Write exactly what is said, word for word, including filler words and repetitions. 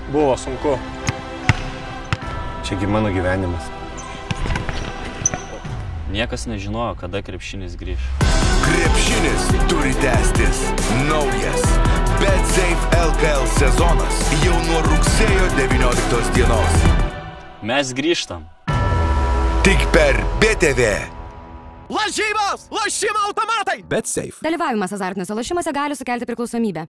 Buvo sunku. Čiagi mano gyvenimas. Niekas nežinojo, kada krepšinis grįž. Krepšinis turi tęstis. Naujas BetSafe L K L sezonas jau nuo rugsėjo devynioliktos dienos. Mes grįžtam. Tik per B T V. Lažybos! Lošimo automatai! BetSafe. Dalyvavimas azartiniuose lošimuose gali sukelti priklausomybę.